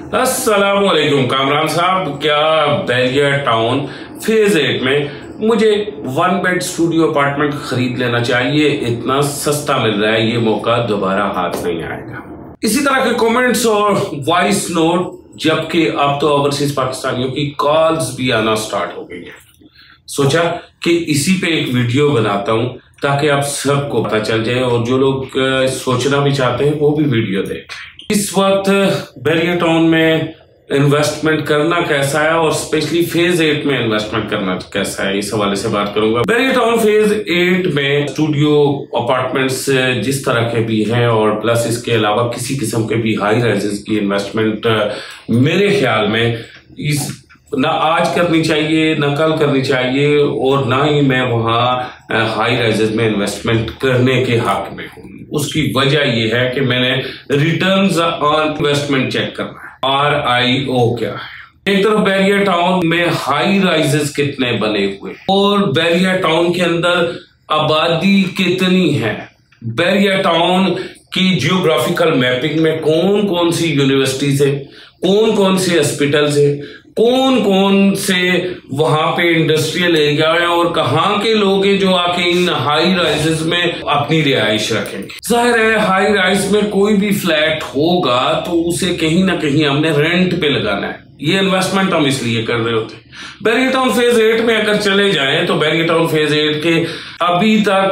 अस्सलामुअलैकुम कामरान साहब, क्या बैरिया टाउन फेज 8 में मुझे 1 बेड स्टूडियो अपार्टमेंट खरीद लेना चाहिए? इतना सस्ता मिल रहा है, ये मौका दोबारा हाथ नहीं आएगा। इसी तरह के कमेंट्स और वॉइस नोट, जबकि अब तो ओवरसीज पाकिस्तानियों की कॉल्स भी आना स्टार्ट हो गई है। सोचा कि इसी पे एक वीडियो बनाता हूं ताकि आप सबको पता चल जाए और जो लोग सोचना भी चाहते हैं वो भी वीडियो देखें। इस वक्त बैरिया टाउन में इन्वेस्टमेंट करना कैसा है और स्पेशली फेज 8 में इन्वेस्टमेंट करना कैसा है, इस हवाले से बात करूंगा। बैरिया टाउन फेज 8 में स्टूडियो अपार्टमेंट्स जिस तरह के भी हैं और प्लस इसके अलावा किसी किस्म के भी हाई राइजेस की इन्वेस्टमेंट मेरे ख्याल में इस ना आज करनी चाहिए ना कल करनी चाहिए, और ना ही मैं वहाँ हाई राइजेस में इन्वेस्टमेंट करने के हक में हूँ। उसकी वजह यह है कि मैंने रिटर्न्स ऑन इन्वेस्टमेंट चेक करना है, RIO क्या है। एक तरफ बैरिया टाउन में हाई राइजेस कितने बने हुए और बैरिया टाउन के अंदर आबादी कितनी है, बैरिया टाउन की जियोग्राफिकल मैपिंग में कौन कौन सी यूनिवर्सिटीज है, कौन कौन से हॉस्पिटल्स है, कौन कौन से वहां पे इंडस्ट्रियल एरिया है और कहाँ के लोग हैं जो आके इन हाई राइजेस में अपनी रिहाइश रखेंगे। जाहिर है हाई राइज में कोई भी फ्लैट होगा तो उसे कहीं ना कहीं हमने रेंट पे लगाना है। ये इन्वेस्टमेंट हम इसलिए कर रहे होते हैं। बैरिया टाउन फेज 8 में अगर चले जाएं तो बैरिया टाउन फेज 8 के अभी तक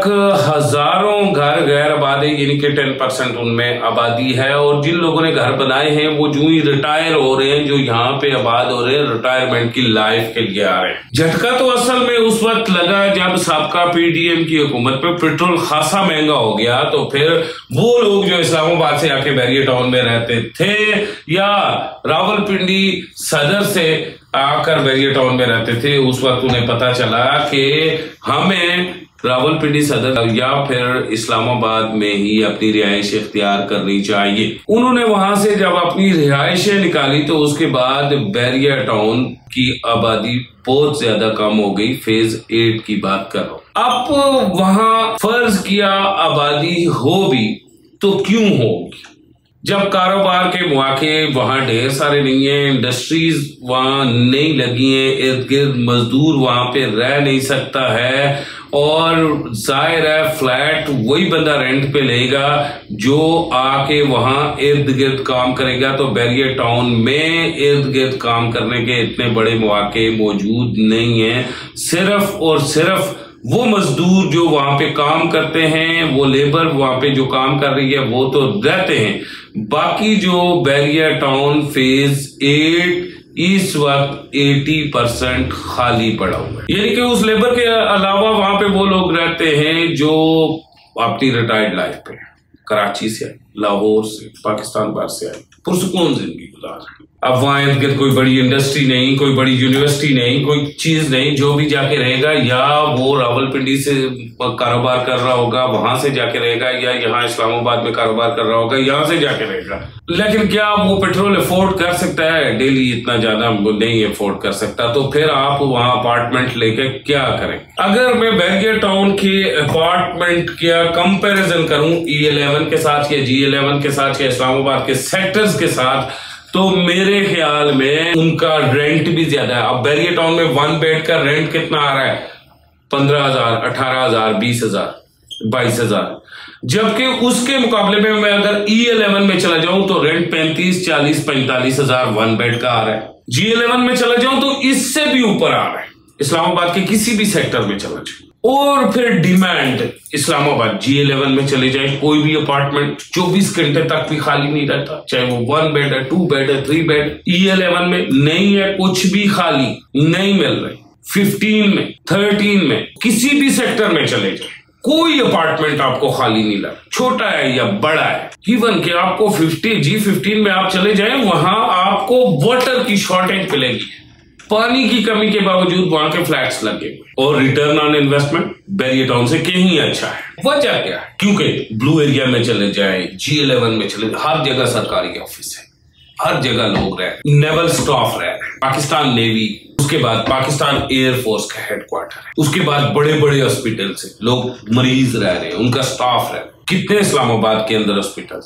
हजारों घर गैर आबाद है, यानी कि 10% उनमें आबादी है, और जिन लोगों ने घर बनाए हैं वो जो ही रिटायर हो रहे हैं, जो यहाँ पे आबाद हो रहे हैं रिटायरमेंट की लाइफ के लिए आ रहे हैं। झटका तो असल में उस वक्त लगा जब साबका PDM की हुकूमत पे पेट्रोल खासा महंगा हो गया, तो फिर वो लोग जो इस्लामाबाद से आके बैरिया टाउन में रहते थे या रावलपिंडी सदर से आकर बैरिया टाउन में रहते थे, उस वक्त उन्हें पता चला कि हमें रावलपिंडी सदर या फिर इस्लामाबाद में ही अपनी रिहाइश इख्तियार करनी चाहिए। उन्होंने वहां से जब अपनी रिहाइशें निकाली तो उसके बाद बैरिया टाउन की आबादी बहुत ज्यादा कम हो गई। फेज 8 की बात कर रहा हूं। अब वहां फर्ज किया आबादी हो भी तो क्यों होगी, जब कारोबार के मौके वहां ढेर सारे नहीं है, इंडस्ट्रीज वहां नहीं लगी है, इर्द गिर्द मजदूर वहां पे रह नहीं सकता है, और जाहिर है फ्लैट वही बंदा रेंट पे लेगा जो आके वहां इर्द गिर्द काम करेगा। तो बैरिया टाउन में इर्द गिर्द काम करने के इतने बड़े मौके मौजूद नहीं है। सिर्फ और सिर्फ वो मजदूर जो वहां पे काम करते हैं, वो लेबर वहां पे जो काम कर रही है वो तो रहते हैं, बाकी जो बैरिया टाउन फेज 8 इस वक्त 80% खाली पड़ा हुआ है। यानी कि उस लेबर के अलावा वहां पे वो लोग रहते हैं जो अपनी रिटायर्ड लाइफ पे कराची से, लाहौर से, पाकिस्तान बाहर से आए, पुरसुकून जिंदगी गुजार रहे हैं। अब वहां इर्द गिर्द कोई बड़ी इंडस्ट्री नहीं, कोई बड़ी यूनिवर्सिटी नहीं, कोई चीज नहीं, जो भी जाके रहेगा या वो रावलपिंडी से कारोबार कर रहा होगा वहां से जाके रहेगा, या यहाँ इस्लामाबाद में कारोबार कर रहा होगा यहाँ से जाके रहेगा। लेकिन क्या वो पेट्रोल अफोर्ड कर सकता है? डेली इतना ज्यादा नहीं अफोर्ड कर सकता, तो फिर आप वहां अपार्टमेंट लेके क्या करें? अगर मैं बैरिया टाउन के अपार्टमेंट का कंपैरिजन करूं E11 के साथ या G11 के साथ या इस्लामाबाद के सेक्टर्स के साथ, तो मेरे ख्याल में उनका रेंट भी ज्यादा है। अब बैरिया टाउन में 1 बेड का रेंट कितना आ रहा है? 15,000, 18,000, 20,000, 22,000, जबकि उसके मुकाबले में मैं अगर E11 में चला जाऊं तो रेंट 35, 40, 45,000 1 बेड का आ रहा है। G11 में चला जाऊं तो इससे भी ऊपर आ रहा है। इस्लामाबाद के किसी भी सेक्टर में चला जाए, और फिर डिमांड इस्लामाबाद G11 में चले जाए, कोई भी अपार्टमेंट 24 घंटे तक भी खाली नहीं रहता, चाहे वो 1 बेड है, 2 बेड है, 3 बेड। E11 में नहीं है, कुछ भी खाली नहीं मिल रही। 15 में, 13 में, किसी भी सेक्टर में चले जाए कोई अपार्टमेंट आपको खाली नहीं लगा, छोटा है या बड़ा है। इवन कि आपको G15 में आप चले जाएं, वहां आपको वाटर की शॉर्टेज मिलेगी, पानी की कमी के बावजूद वहां के फ्लैट्स लगे, और return on investment Bahria town से कहीं अच्छा है। वजह क्या है? क्योंकि ब्लू एरिया में चले जाए, G11 में चले, हर जगह सरकारी ऑफिस है, हर जगह लोग रह, नेवल स्टाफ रह, पाकिस्तान नेवी, उसके बाद पाकिस्तान एयरफोर्स का हेडक्वार्टर है, उसके बाद बड़े बड़े हॉस्पिटल से लोग मरीज रह रहे हैं, उनका स्टाफ रह रहे। कितने इस्लामाबाद के अंदर हॉस्पिटल है?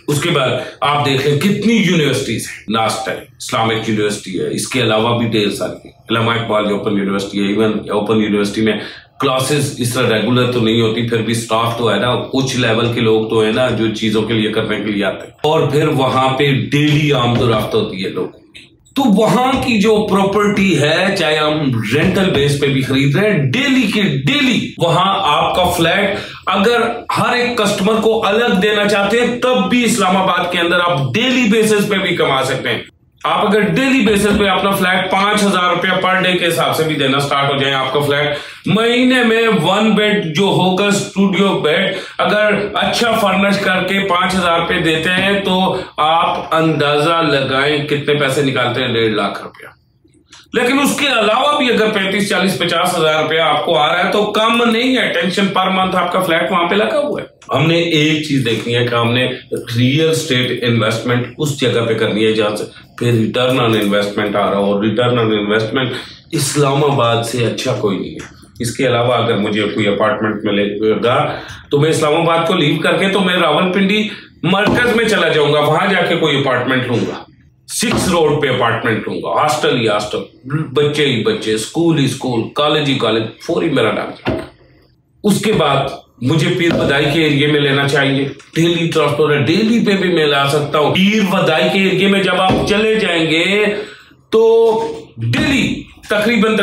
उसके बाद आप देख लें कितनी यूनिवर्सिटीज हैं। लास्ट टाइम इस्लामिक यूनिवर्सिटी है, इसके अलावा भी ढेर सारी इलामा इकबाल ओपन यूनिवर्सिटी है। इवन ओपन यूनिवर्सिटी में क्लासेस इस तरह रेगुलर तो नहीं होती, फिर भी स्टाफ तो है ना, कुछ लेवल के लोग तो है ना जो चीजों के लिए करने के लिए आते हैं। और फिर वहां पे डेली आमदोरफ्त होती है लोगों की। तो वहां की जो प्रॉपर्टी है, चाहे हम रेंटल बेस पे भी खरीद रहे हैं, डेली के डेली वहां आपका फ्लैट अगर हर एक कस्टमर को अलग देना चाहते हैं तब भी इस्लामाबाद के अंदर आप डेली बेसिस पे भी कमा सकते हैं। आप अगर डेली बेसिस पे अपना फ्लैट 5,000 रुपया पर डे के हिसाब से भी देना स्टार्ट हो जाए, आपका फ्लैट महीने में 1 बेड जो होगा स्टूडियो बेड अगर अच्छा फर्निश करके 5,000 रुपये देते हैं तो आप अंदाजा लगाएं कितने पैसे निकालते हैं, 1.5 लाख रुपया। लेकिन उसके अलावा भी अगर 35, 40, 50 हजार रुपया आपको आ रहा है तो कम नहीं है। टेंशन पर मंथ आपका फ्लैट वहां पे लगा हुआ है। हमने एक चीज देखनी है कि हमने रियल स्टेट इन्वेस्टमेंट उस जगह पे करनी है जहां से फिर रिटर्न ऑन इन्वेस्टमेंट आ रहा हो। और रिटर्न ऑन इन्वेस्टमेंट इस्लामाबाद से अच्छा कोई नहीं है। इसके अलावा अगर मुझे कोई अपार्टमेंट मिलेगा तो मैं इस्लामाबाद को लीव करके तो मैं रावलपिंडी मरकज में चला जाऊंगा, वहां जाके कोई अपार्टमेंट लूंगा, 6 रोड पे अपार्टमेंट लूंगा, हॉस्टल ही हॉस्टल, बच्चे ही बच्चे, स्कूल ही स्कूल, कॉलेज ही कॉलेज, फौरी मेरा डाल जाएगा। उसके बाद मुझे पीर बदाई के एरिया में लेना चाहिए, डेली ट्रांसपोर्ट, डेली पे भी मैं ला सकता हूं। पीर बदाई के एरिया में जब आप चले जाएंगे तो डेली तकरीबन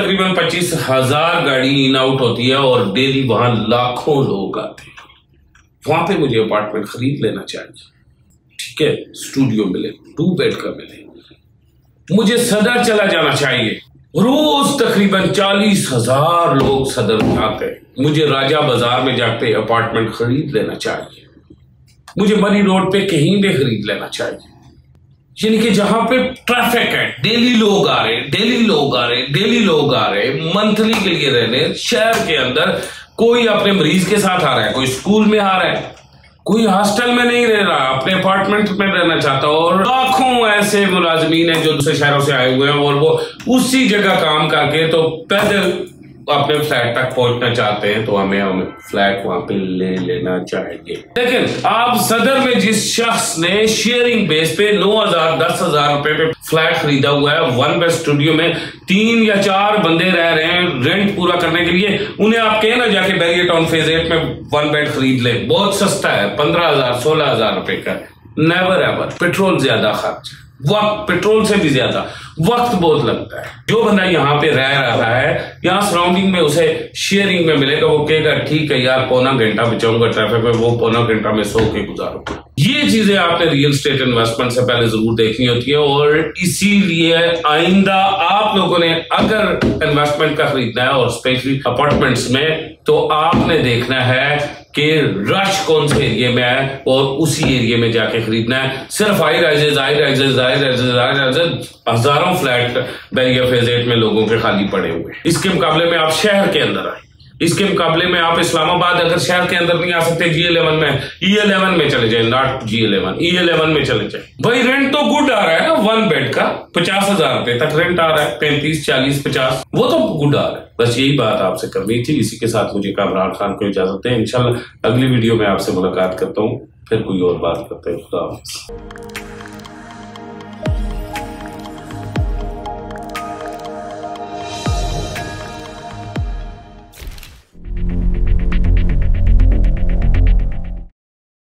25,000 गाड़ी इन आउट होती है और डेली वहां लाखों लोग आते हैं। वहां पे मुझे अपार्टमेंट खरीद लेना चाहिए, ठीक है, स्टूडियो मिले, 2 बेड का मिले। मुझे सदर चला जाना चाहिए, रोज तकरीबन 40,000 लोग सदर में आते हैं। मुझे राजा बाजार में जाके अपार्टमेंट खरीद लेना चाहिए। मुझे मरी रोड पे कहीं भी खरीद लेना चाहिए, यानी कि जहां पे ट्रैफिक है, डेली लोग आ रहे, डेली लोग आ रहे, डेली लोग आ रहे, मंथली के लिए रहने शहर के अंदर। कोई अपने मरीज के साथ आ रहा है, कोई स्कूल में आ रहा है, कोई हॉस्टल में नहीं रह रहा, अपने अपार्टमेंट में रहना चाहता। और लाखों ऐसे मुलाजमीन हैं जो दूसरे शहरों से आए हुए हैं और वो उसी जगह काम करके तो पैदल अपने फ्लैट तक पहुंचना चाहते हैं, तो हमें फ्लैट वहां पे ले लेना चाहिए। लेकिन आप सदर में जिस शख्स ने शेयरिंग बेस पे 9,000, 10,000 रुपए पे फ्लैट खरीदा हुआ है, 1 बेड स्टूडियो में 3 या 4 बंदे रह रहे हैं रेंट पूरा करने के लिए, उन्हें आप कहें ना जाके बैरियर टाउन फेज 8 में 1 बेड खरीद ले, बहुत सस्ता है, 15,000, 16,000 रुपए का। Never ever. पेट्रोल ज्यादा खर्च, वक्त पेट्रोल से भी ज्यादा वक्त बहुत लगता है। जो बंदा यहाँ पे रह रहा है, यहाँ सराउंडिंग में उसे शेयरिंग में मिलेगा, वो कहेगा ठीक है यार, पौना घंटा बचाऊंगा ट्रैफिक में, वो पौना घंटा में सो के गुजारूंगा। ये चीजें आपने रियल स्टेट इन्वेस्टमेंट से पहले जरूर देखनी होती है। और इसीलिए आइंदा आप लोगों ने अगर इन्वेस्टमेंट का खरीदना है और स्पेशली अपार्टमेंट्स में, तो आपने देखना है कि रश कौन से एरिया में है और उसी एरिया में जाके खरीदना है। सिर्फ हाई राइजेज हजारों फ्लैट बैरियर फेज 8 में लोगों के खाली पड़े हुए। इसके मुकाबले में आप शहर के अंदर आए, इसके मुकाबले में आप इस्लामाबाद अगर शहर के अंदर नहीं आ सकते, G11 में, E11 में चले जाए, नॉट G11, E11 में चले जाए। भाई रेंट तो गुड आ रहा है ना, 1 बेड का 50,000 रुपए तक रेंट आ रहा है, 35, 40, 50, वो तो गुड आ रहा है। बस यही बात आपसे करनी थी। इसी के साथ मुझे कामरान खान को इजाजत है। इंशाल्लाह अगली वीडियो में आपसे मुलाकात करता हूँ, फिर कोई और बात करते हैं। खुदा हाफिज़।